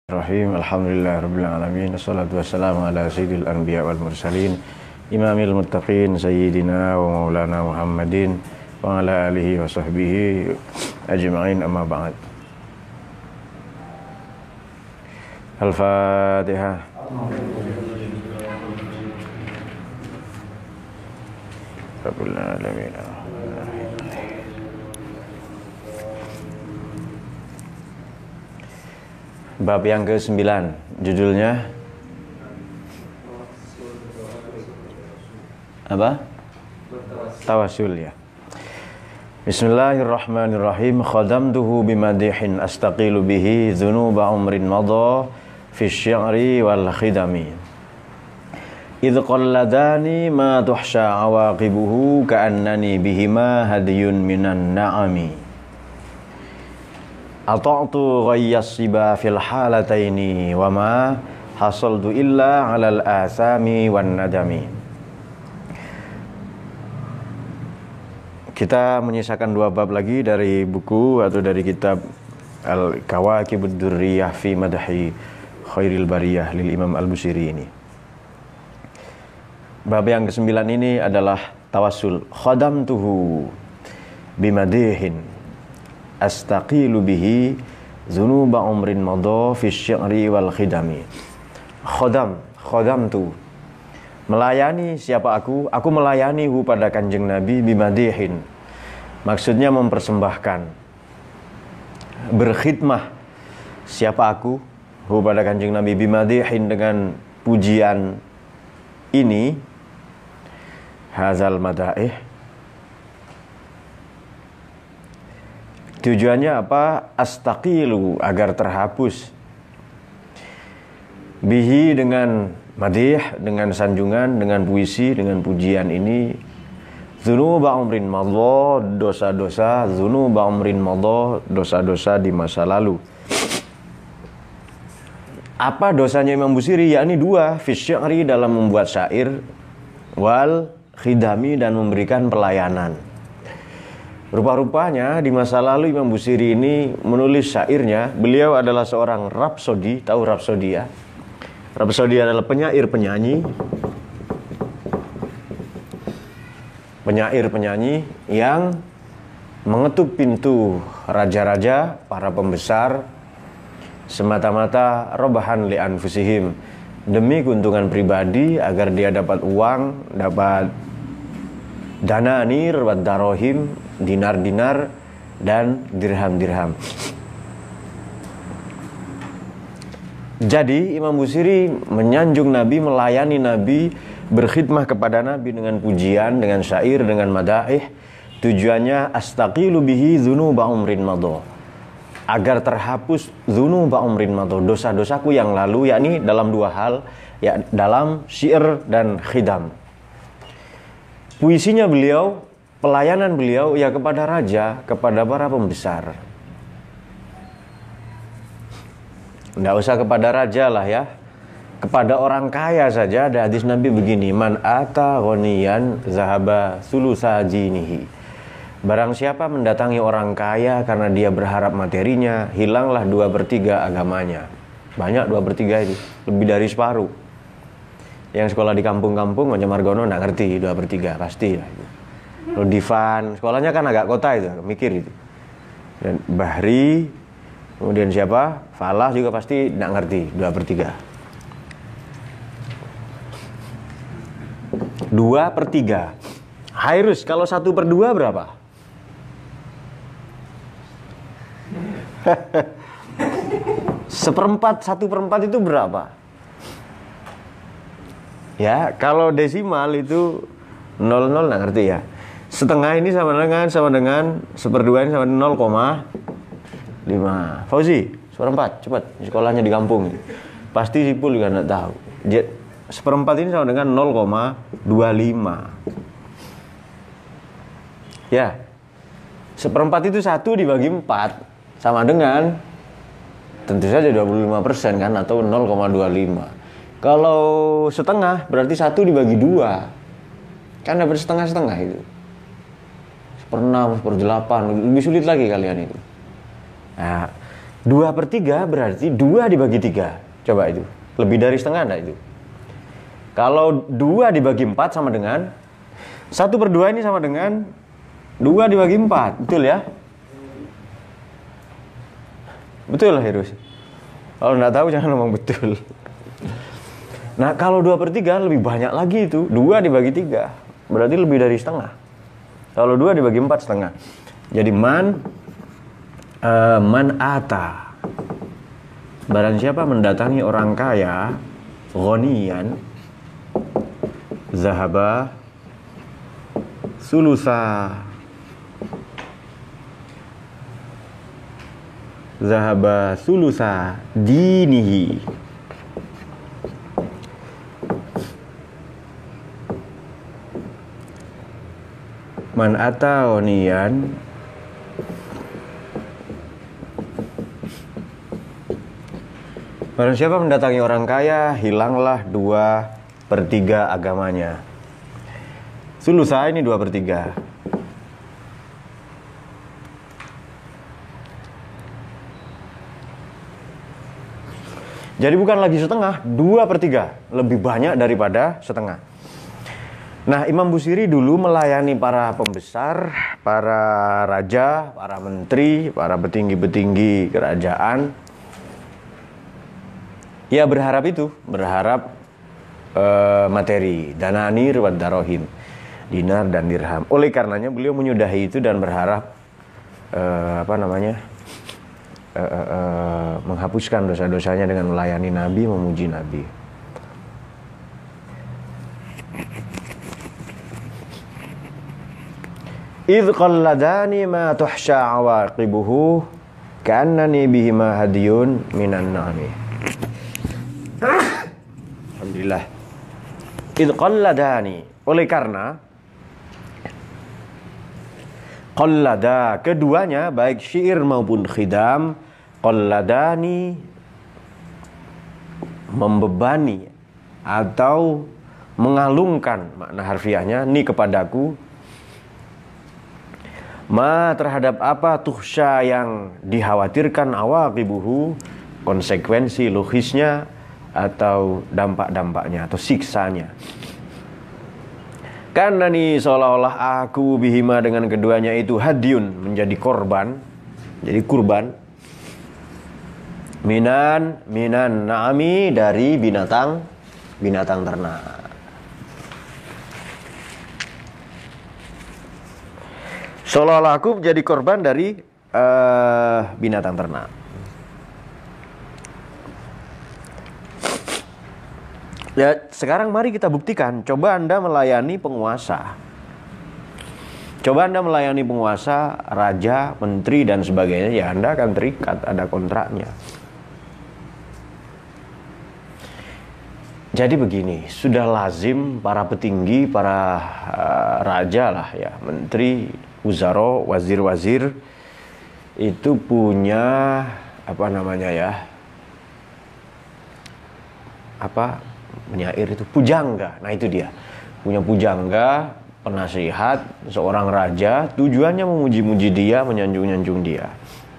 Bismillahirrahmanirrahim. Alhamdulillahirabbil alamin. Wassalatu wassalamu ala sayyidil anbiya wal mursalin, imamil muttaqin sayyidina wa maulana Muhammadin wa ala alihi wa sahbihi ajma'in, amma ba'd. Al-Fatihah. Rabbil alamin. Bab yang ke-9, judulnya apa? Tawassul, ya. Bismillahirrahmanirrahim. Khadamtuhu bimadihin astaqilu bihi dzunuba umrin madha fi syi'ri wal khidami. Idh qalladani ma tuhsha awaqibuhu ka'annani bihima hadiyun minan na'ami. Ata'tu ghayyas siba fil halataini wa ma hasaltu illa 'alal asami wan nadami. Kita menyisakan 2 bab lagi dari buku atau dari kitab Al-Kawakibud Durriyah fi Madhi Khairil Bariyah lil Imam Al-Busiri ini. Bab yang ke-9 ini adalah tawassul. Khadamtuhu bimadihin astaqilu bihi dzunuba umrin madha fi syi'ri wal khidami. Khadamtu, melayani. Siapa aku? Aku melayani hu pada Kanjeng Nabi bimadihin. Maksudnya mempersembahkan, berkhidmah. Siapa aku? Hu pada Kanjeng Nabi bimadihin, dengan pujian ini. Hazal madaih. Tujuannya apa? Astaqilu, agar terhapus. Bihi, dengan madih, dengan sanjungan, dengan puisi, dengan pujian ini. Dzunuba umrin madha, dosa-dosa. Dzunuba umrin madha, dosa-dosa di masa lalu. Apa dosanya Imam Busiri? Yakni 2, fi syi'ri, dalam membuat syair, wal khidami, dan memberikan pelayanan. Rupa-rupanya di masa lalu Imam Busiri ini menulis syairnya. Beliau adalah seorang rapsodi. Tahu rapsodi, ya? Rapsodi adalah penyair-penyanyi. Penyair-penyanyi yang mengetuk pintu raja-raja, para pembesar, semata-mata robahan li anfusihim, demi keuntungan pribadi, agar dia dapat uang, dapat dananir wa darohim, dinar-dinar dan dirham-dirham. Jadi Imam Busiri menyanjung Nabi, melayani Nabi, berkhidmah kepada Nabi dengan pujian, dengan syair, dengan madaih. Tujuannya astaqilu bihi dzunuba umrin madha, agar terhapus dzunuba umrin madha, dosa-dosaku yang lalu, yakni dalam 2 hal, ya, dalam syair dan khidam. Puisinya beliau, pelayanan beliau, ya, kepada raja, kepada para pembesar. Tidak usah kepada raja lah, ya. Kepada orang kaya saja. Ada hadis Nabi begini, man ata ghaniyan zahaba thulutsa dinihi. Barang siapa mendatangi orang kaya karena dia berharap materinya, hilanglah 2/3 agamanya. Banyak 2/3 itu, lebih dari separuh. Yang sekolah di kampung-kampung macam Margono nggak ngerti 2/3, pasti lah. Kalau Divan, sekolahnya kan agak kota itu, mikir itu. Dan Bahri, kemudian siapa? Falah juga pasti nggak ngerti 2/3. 2/3. Hairus, kalau 1/2 berapa? Seperempat, 1/4 itu berapa? Ya, kalau desimal itu 00 nggak ngerti, ya. Setengah ini sama dengan 1/2 ini sama dengan 0,5. Fauzi, 1/4, cepat. Sekolahnya di kampung. Pasti Sipul juga nggak tahu. 1/4 ini sama dengan 0,25. Ya, 1/4 itu 1 dibagi 4 sama dengan tentu saja 25% kan, atau 0,25. Kalau setengah berarti 1 dibagi 2. Kan dapat setengah-setengah itu. 1/6, 1/8, lebih sulit lagi kalian itu. Nah, 2/3 berarti 2 dibagi 3. Coba itu. Lebih dari setengah enggak itu? Kalau 2 dibagi 4 sama dengan 1/2 ini sama dengan 2 dibagi 4. Betul ya? Betul lah Hirus. Kalau enggak tahu jangan ngomong betul. Nah kalau 2/3 lebih banyak lagi itu. 2 dibagi 3. Berarti lebih dari setengah. Kalau 2 dibagi 4 setengah. Jadi man ata. Barang siapa mendatangi orang kaya, ghaniyan, zahaba sulusa dinihi. Man ata ghaniyan, barang siapa mendatangi orang kaya, hilanglah 2/3 agamanya. Sulusa ini 2/3. Jadi bukan lagi setengah, 2/3. Lebih banyak daripada setengah. Nah, Imam Busiri dulu melayani para pembesar, para raja, para menteri, para petinggi-petinggi kerajaan. Ya berharap itu, berharap materi, dananir wa darohim, dinar dan dirham. Oleh karenanya beliau menyudahi itu dan berharap menghapuskan dosa-dosanya dengan melayani Nabi, memuji Nabi. Idh qalladani ma tuhsha awaqibuhu ka'annani bihima hadiyun minan na'ami. Alhamdulillah. Idh qalladani, oleh karena qallada, keduanya baik syair maupun khidam, qalladani membebani atau mengalungkan, makna harfiahnya ni kepadaku, ma terhadap apa tuhsya yang dikhawatirkan, awaqibuhu konsekuensi logisnya atau dampak-dampaknya atau siksanya. Karena nih seolah-olah aku bihima dengan keduanya itu hadyun, menjadi korban, jadi kurban, minan na'ami, dari binatang ternak. Seolah-olah aku menjadi korban dari binatang ternak. Ya, sekarang mari kita buktikan. Coba Anda melayani penguasa. Coba Anda melayani penguasa, raja, menteri, dan sebagainya. Ya, Anda akan terikat, ada kontraknya. Jadi begini, sudah lazim para petinggi, para raja lah ya, menteri, wuzaro, wazir-wazir, itu punya, penyair itu pujangga. Nah itu dia, punya pujangga, penasihat, seorang raja, tujuannya memuji-muji dia, menyanjung-nyanjung dia.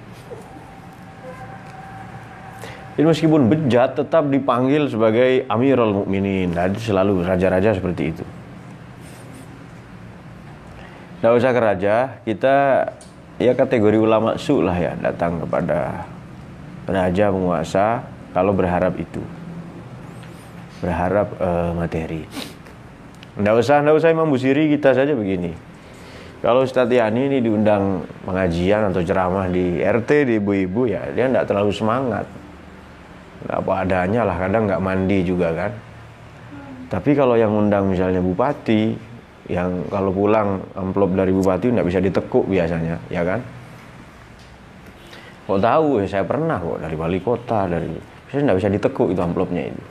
Jadi meskipun bejat tetap dipanggil sebagai Amirul Mukminin. Nah, selalu raja-raja seperti itu. Tidak usah ke raja, kita ya kategori ulama su lah ya, datang kepada raja, penguasa kalau berharap itu. Berharap materi. Nggak usah Imam Busiri, kita saja begini. Kalau Ustadz Yani ini diundang pengajian atau ceramah di RT, di ibu-ibu, ya dia nggak terlalu semangat. Nggak apa adanya lah, kadang nggak mandi juga kan. Tapi kalau yang undang misalnya bupati, yang kalau pulang amplop dari bupati nggak bisa ditekuk biasanya, ya kan? Kok tahu ya, saya pernah kok dari wali kota, saya nggak bisa ditekuk itu amplopnya itu.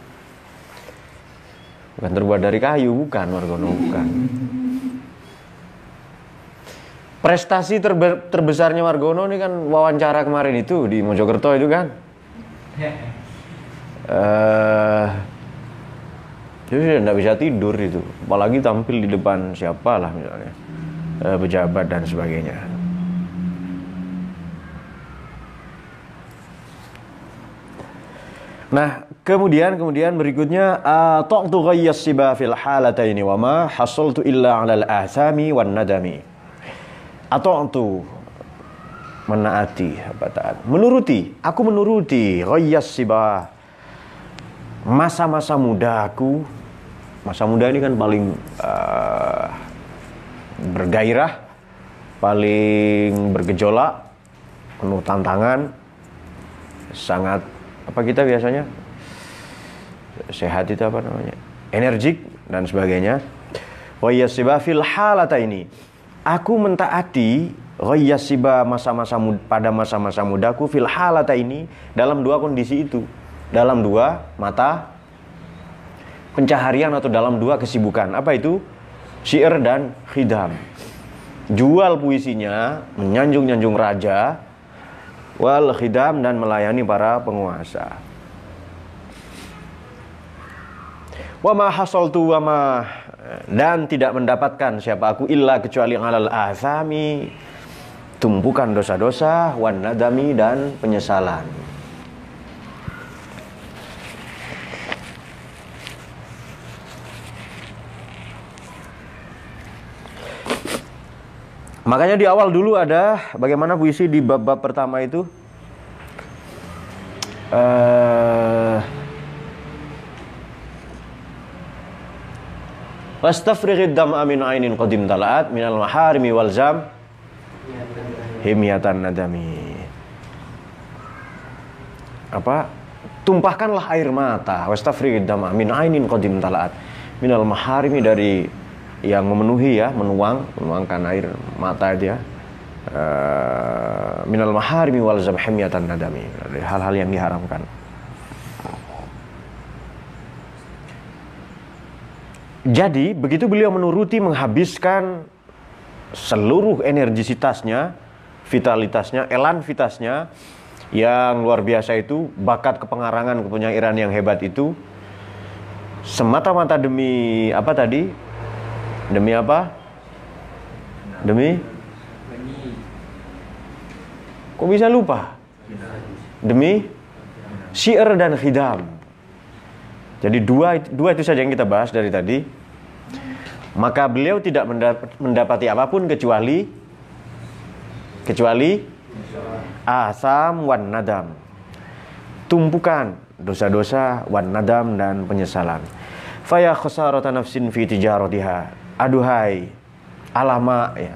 Bukan terbuat dari kayu, bukan, Margono, bukan. Prestasi terbesarnya Margono ini kan wawancara kemarin itu di Mojokerto itu kan. Jadi tidak bisa tidur itu, apalagi tampil di depan siapalah misalnya, pejabat dan sebagainya. Nah, kemudian berikutnya ta'tu ghayyas siba fil halataini wa ma hasaltu illa 'alal asami wan nadami. Ata'tu menaati, taat. Menuruti, aku menuruti ghayyas siba, masa-masa mudaku. Masa muda ini kan paling bergairah, paling bergejolak, penuh tantangan, sangat apa kita biasanya sehat itu apa namanya, energik dan sebagainya. Ghayyasiba fil halata ini, aku mentaati ghayyasiba pada masa-masa mudaku fil halata ini, dalam dua kondisi itu, dalam dua mata pencaharian atau dalam dua kesibukan. Apa itu? Syair dan khidam. Jual puisinya, menyanjung-nyanjung raja, wal khidam, dan melayani para penguasa. Wa ma hasaltu wa ma, dan tidak mendapatkan siapa aku illa kecuali alal azami, tumpukan dosa-dosa, wan nadami, dan penyesalan. Makanya di awal dulu ada bagaimana puisi di bab-bab pertama itu. Wastafrighid dam'a min ainin qadim tala'at minal maharimi walzam himyatan nadami. Apa? Tumpahkanlah air mata. Wastafrighid dam'a min ainin qadim tala'at minal maharimi, dari yang memenuhi ya, menuangkan air mata dia, minal maharimi wal zabhimiyatan nadami, dari hal-hal yang diharamkan. Jadi begitu beliau menuruti, menghabiskan seluruh energisitasnya, vitalitasnya, elan vitasnya yang luar biasa itu, bakat kepengarangan, kepenyairan yang hebat itu, semata-mata demi apa tadi? Demi apa? Demi? Kok bisa lupa? Demi syair dan khidam. Jadi dua itu saja yang kita bahas dari tadi. Maka beliau tidak mendapati apapun kecuali asam wan nadam, tumpukan dosa-dosa, wan nadam, dan penyesalan. Faya khasarata nafsin fi tijaratiha. Aduhai, alama ya.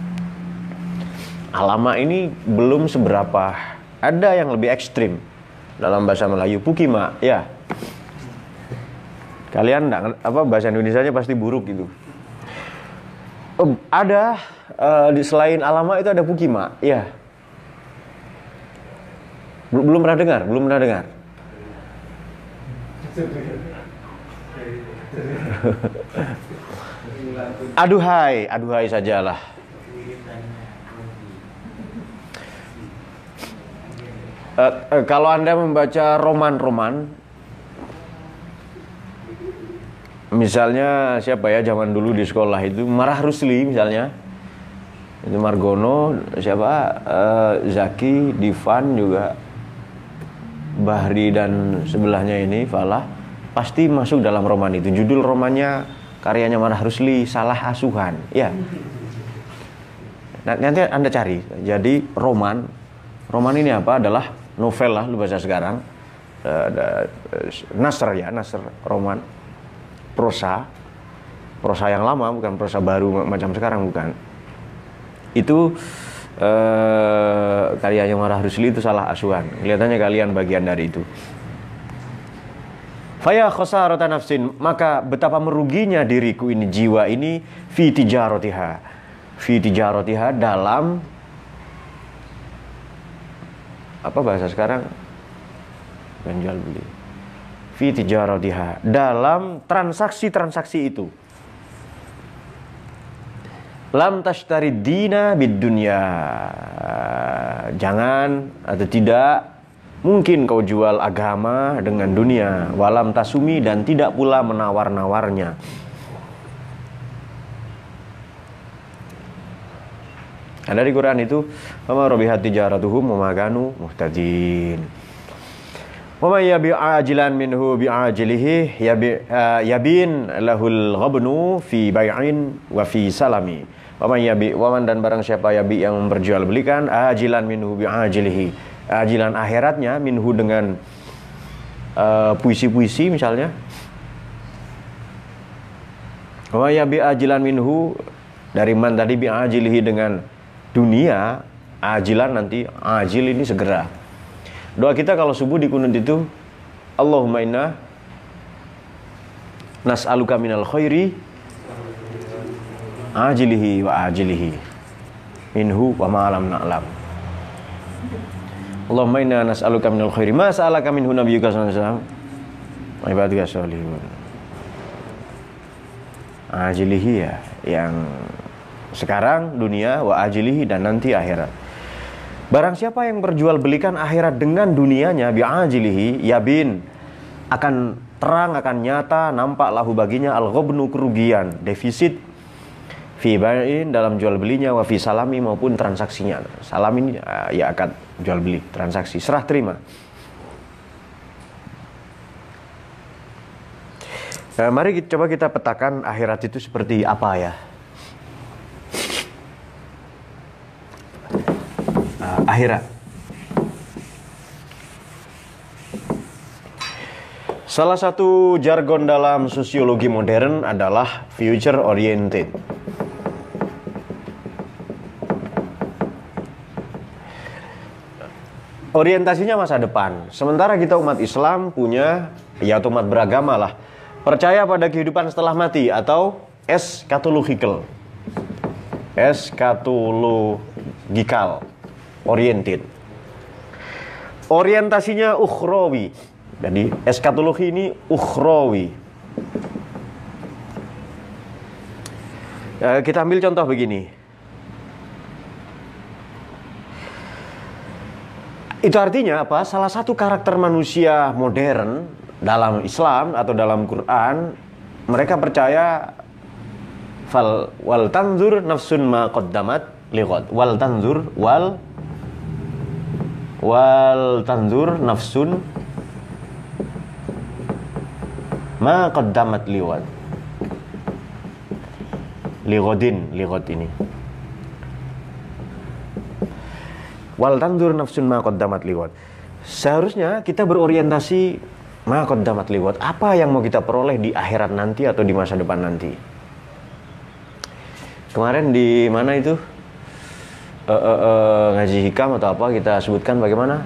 Alama ini belum seberapa. Ada yang lebih ekstrim. Dalam bahasa Melayu, pukima, ya. Kalian enggak, bahasa Indonesianya pasti buruk gitu. Ada di selain alama itu ada pukima, ya. Belum pernah dengar. Aduhai sajalah. Kalau Anda membaca roman-roman, misalnya siapa ya zaman dulu di sekolah itu, Marah Rusli misalnya, itu Margono, siapa, Zaki, Divan juga, Bahri dan sebelahnya ini Falah, pasti masuk dalam roman itu. Judul romannya karyanya Marah Rusli, Salah Asuhan, ya. Nanti Anda cari. Jadi roman ini apa? Adalah novel lah, lu bahasa sekarang. Nasr, roman, prosa yang lama, bukan prosa baru macam sekarang, bukan. Itu karyanya Marah Rusli itu Salah Asuhan. Kelihatannya kalian bagian dari itu. Faya khasarata nafsin, maka betapa meruginya diriku ini, jiwa ini, fi tijaratiha, dalam apa bahasa sekarang, jual beli, fi tijaratiha, dalam transaksi itu. Lam tashtari dina bid dunya, jangan atau tidak mungkin kau jual agama dengan dunia. Walam tasumi, dan tidak pula menawar-nawarnya. Ada di Quran itu, "Fama rabihat tijaratuhum wa ma kanu muhtadin." Wa may yabi ajilan minhu bi ajilihi yabin lahul ghabnu fi bai'in wa fi salami. Wa may yabi, waman dan barang siapa yabi yang memperjualbelikan ajilan minhu bi ajilihi, ajilan akhiratnya minhu dengan puisi-puisi misalnya. Wa yabi ajilan minhu dari man tadi bi ajilihi dengan dunia, ajilan nanti, ajil ini segera. Doa kita kalau subuh di kunut itu, Allahumma inna nas'aluka minal khairi ajilihi wa ajilihi minhu wa ma'alam na'lam. Allahumma inna nas'aluka minal khairi ma sa'alaka minhu nabiyyuka sallallahu alaihi wasallam wa ibadika sholihun. Ajilihi ya, yang sekarang dunia, wa ajilihi dan nanti akhirat. Barang siapa yang berjual belikan akhirat dengan dunianya, bi ajilihi yabin, akan terang, akan nyata, nampak lahu baginya al-ghabnu, kerugian, defisit, fi bai'in dalam jual belinya, wa fi salami maupun transaksinya. Salam ini ya akan jual beli, transaksi, serah terima. Nah, mari coba kita petakan akhirat itu seperti apa ya. Akhirat. Salah satu jargon dalam sosiologi modern adalah future oriented. Orientasinya masa depan. Sementara kita umat Islam punya, ya umat beragama lah, percaya pada kehidupan setelah mati atau eschatological. Eschatological oriented. Orientasinya ukhrawi. Jadi eskatologi ini ukhrawi. Kita ambil contoh begini. Itu artinya apa? Salah satu karakter manusia modern dalam Islam atau dalam Quran, mereka percaya wal tanzur nafsun ma qaddamat lighad. Wal tanzur nafsun ma qaddamat lighad. Lighad ini. Wal tanzur nafsun ma qaddamat lighad. Seharusnya kita berorientasi ma qaddamat lighad. Apa yang mau kita peroleh di akhirat nanti atau di masa depan nanti. Kemarin di mana itu? Ngaji hikam atau apa kita sebutkan bagaimana?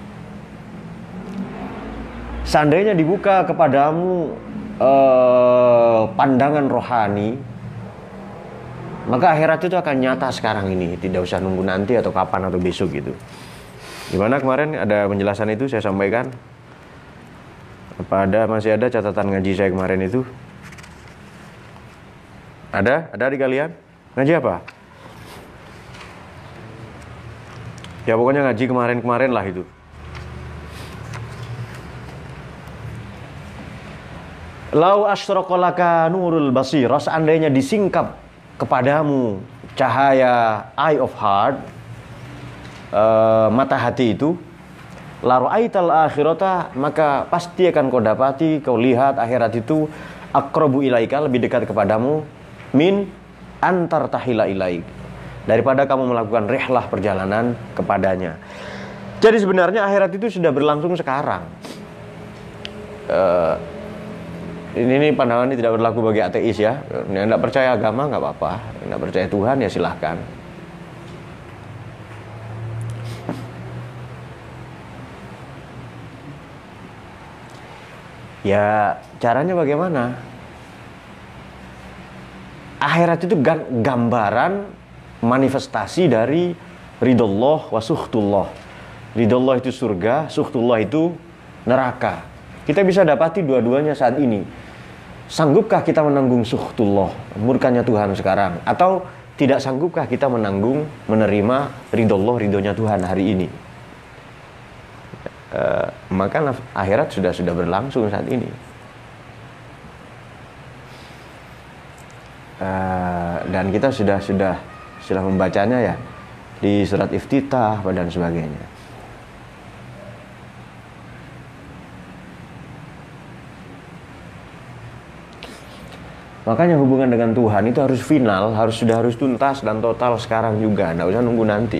Seandainya dibuka kepadamu pandangan rohani, maka akhirat itu akan nyata sekarang ini, tidak usah nunggu nanti atau kapan atau besok gitu. Gimana kemarin ada penjelasan itu saya sampaikan? Masih ada catatan ngaji saya kemarin itu? Ada di kalian? Ngaji apa? Ya pokoknya ngaji kemarin lah itu. Lau asyraqalaka nurul basirah, seandainya disingkap kepadamu cahaya eye of heart, mata hati itu, la ra'aital akhirata, maka pasti akan kau dapati, kau lihat akhirat itu aqrabu ilaika, lebih dekat kepadamu, min antar tahila ilaik, daripada kamu melakukan rihlah perjalanan kepadanya. Jadi sebenarnya akhirat itu sudah berlangsung sekarang. Ini pandangan ini tidak berlaku bagi ateis ya. Yang tidak percaya agama nggak apa-apa, yang tidak percaya Tuhan ya silahkan. Ya caranya bagaimana? Akhirat itu gambaran manifestasi dari ridhollah wa suhtullah. Ridhollah itu surga, suhtullah itu neraka. Kita bisa dapati dua-duanya saat ini. Sanggupkah kita menanggung suhtullah, murkanya Tuhan sekarang? Atau tidak sanggupkah kita menerima ridhollah, ridhonya Tuhan hari ini? Maka akhirat sudah berlangsung saat ini. Dan kita sudah membacanya ya di surat Iftitah dan sebagainya. Makanya hubungan dengan Tuhan itu harus final, sudah harus tuntas dan total sekarang juga. Nggak usah nunggu nanti.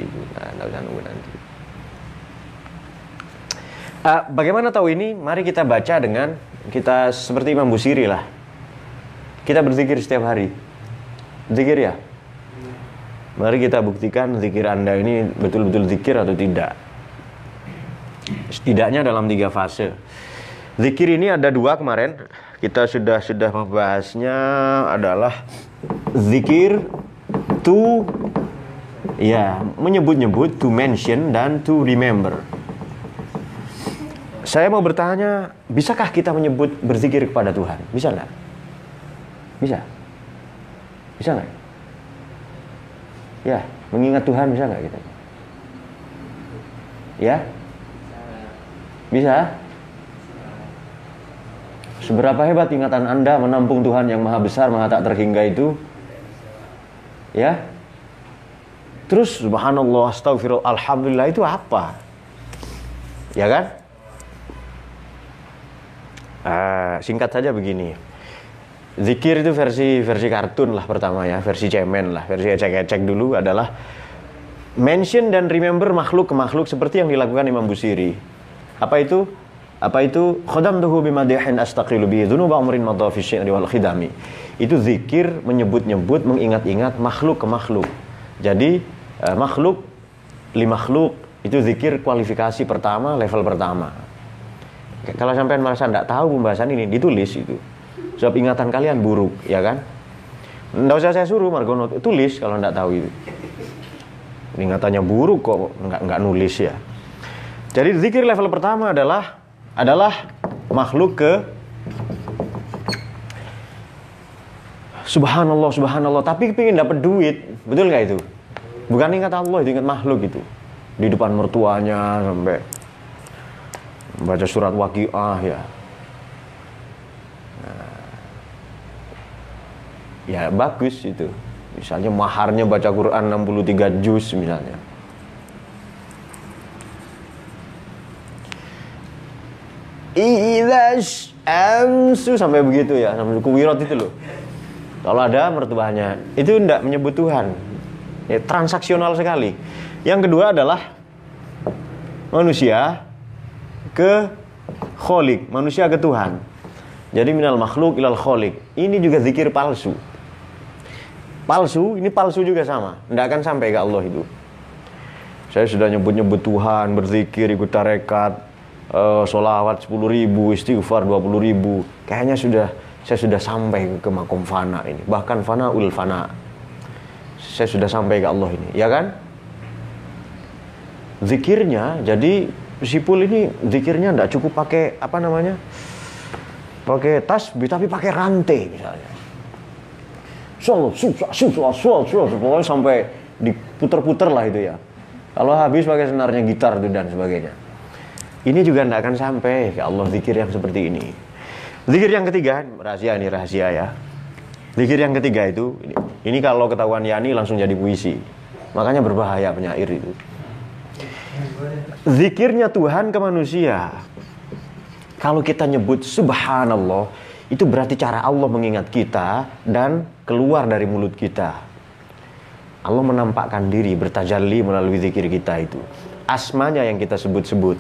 Bagaimana tahu ini? Mari kita baca dengan kita seperti Imam Busiri lah. Kita berzikir setiap hari. Zikir ya? Mari kita buktikan zikir Anda ini betul-betul zikir atau tidak. Setidaknya dalam 3 fase. Zikir ini ada 2 kemarin. Kita sudah membahasnya adalah zikir to menyebut-nyebut, to mention dan to remember. Saya mau bertanya, bisakah kita menyebut berzikir kepada Tuhan? Bisa nggak? Bisa? Bisa nggak? Ya, mengingat Tuhan bisa nggak kita? Ya? Bisa? Seberapa hebat ingatan Anda menampung Tuhan yang maha besar, maha tak terhingga itu? Ya? Terus subhanallah, astagfirullah, alhamdulillah itu apa? Ya kan? Singkat saja begini. Zikir itu versi kartun lah pertama ya, versi cemen lah, versi ecek-ecek dulu adalah mention dan remember makhluk ke makhluk seperti yang dilakukan Imam Busiri. Apa itu? Khadamtuhu bimadihin astaqilu bihi dzunuba umrin madha fi syi'ri wal khidami. Itu zikir menyebut-nyebut, mengingat-ingat makhluk ke makhluk. Jadi makhluk li makhluk itu zikir kualifikasi pertama, level pertama. Kalau sampean merasa tidak tahu pembahasan ini, ditulis itu. Sebab ingatan kalian buruk, ya kan? Nggak usah saya suruh, Margono tulis kalau nggak tahu itu. Ingatannya buruk kok nggak nulis ya. Jadi zikir level pertama adalah makhluk ke subhanallah, tapi pengen dapat duit, betul nggak itu? Bukan ingat Allah, itu ingat makhluk itu. Di depan mertuanya sampai baca surat Waqiah ya. Ya bagus itu. Misalnya maharnya baca Quran 63 juz misalnya. Idas amsu sampai begitu ya, sampai kuwirat itu loh. Kalau ada mertuanya, itu tidak menyebut Tuhan. Ya, transaksional sekali. Yang kedua adalah manusia ke kholik, manusia ke Tuhan. Jadi minal makhluk ilal kholik. Ini juga zikir palsu. Ini palsu juga sama. Tidak akan sampai ke Allah itu. Saya sudah nyebut-nyebut Tuhan, berzikir, ikut tarekat, sholawat 10.000, istighfar 20.000. Kayaknya saya sudah sampai ke makom fana ini. Bahkan fana ul fana. Saya sudah sampai ke Allah ini, ya kan? Zikirnya, jadi Sipul ini zikirnya tidak cukup pakai pakai tasbih, tapi pakai rantai misalnya. Pokoknya sampai diputer-puter lah itu ya. Kalau habis pakai senarnya gitar itu dan sebagainya. Ini juga tidak akan sampai ke Allah zikir yang seperti ini. Zikir yang ketiga, rahasia ya. Zikir yang ketiga itu, ini kalau ketahuan Yani langsung jadi puisi. Makanya berbahaya penyair itu. Zikirnya Tuhan ke manusia. Kalau kita nyebut subhanallah, itu berarti cara Allah mengingat kita dan keluar dari mulut kita. Allah menampakkan diri, bertajalli melalui zikir kita itu. Asmanya yang kita sebut-sebut.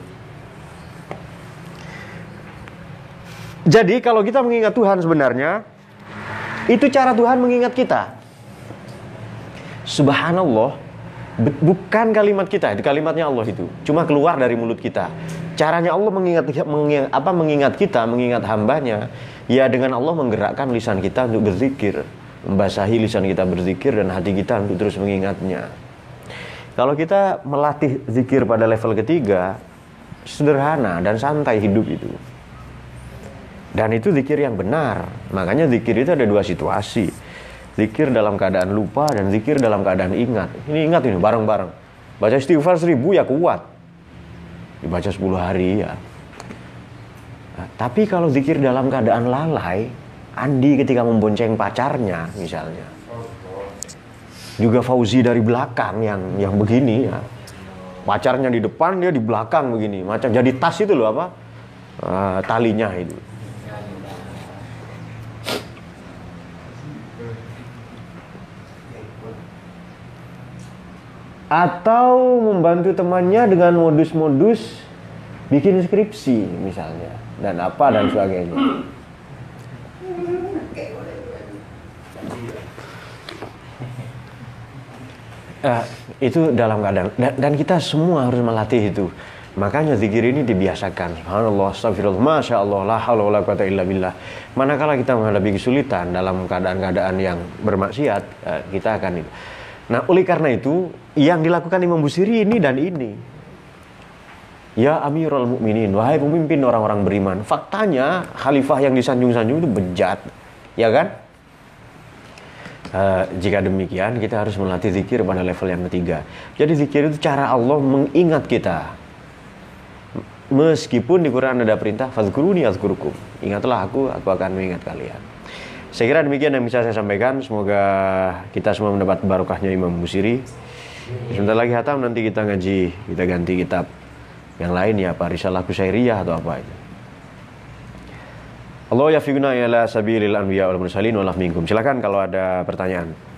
Jadi kalau kita mengingat Tuhan sebenarnya, itu cara Tuhan mengingat kita. Subhanallah bukan kalimat kita, itu kalimatnya Allah itu. Cuma keluar dari mulut kita. Caranya Allah mengingat kita, mengingat hambanya, ya dengan Allah menggerakkan lisan kita untuk berzikir, membasahi lisan kita berzikir dan hati kita untuk terus mengingatnya. Kalau kita melatih zikir pada level ketiga, sederhana dan santai hidup itu. Dan itu zikir yang benar. Makanya zikir itu ada 2 situasi. Zikir dalam keadaan lupa dan zikir dalam keadaan ingat. Ini ingat ini bareng-bareng. Baca istighfar 1000 ya kuat. Dibaca 10 hari ya. Nah, tapi kalau zikir dalam keadaan lalai, Andi ketika membonceng pacarnya misalnya. Juga Fauzi dari belakang yang begini ya. Pacarnya di depan, dia di belakang begini. Macam jadi tas itu loh apa? Talinya itu. atau membantu temannya dengan modus-modus bikin skripsi misalnya, dan apa dan sebagainya. Itu dalam keadaan, dan kita semua harus melatih itu. Makanya zikir ini dibiasakan. Subhanallah, astagfirullah, masya Allah, la haula wala quwata illa billah. Manakala kita menghadapi kesulitan dalam keadaan-keadaan yang bermaksiat, kita akan itu. Nah, oleh karena itu yang dilakukan Imam Busiri ini dan ini. Ya Amirul Mukminin, wahai pemimpin orang-orang beriman. Faktanya khalifah yang disanjung-sanjung itu bejat, ya kan? Jika demikian, kita harus melatih zikir pada level yang ketiga. Jadi zikir itu cara Allah mengingat kita. Meskipun di Quran ada perintah fadzkuruni azkurukum, ingatlah aku akan mengingat kalian. Saya kira demikian yang bisa saya sampaikan. Semoga kita semua mendapat barokahnya Imam Busiri. Sebentar lagi hatam, nanti kita ngaji, kita ganti kitab yang lain ya, apa Risalah Qusairiyah atau apa itu. Allah yafiquna ila sabilil anbiya wal mursalin wa minkum. Silakan kalau ada pertanyaan.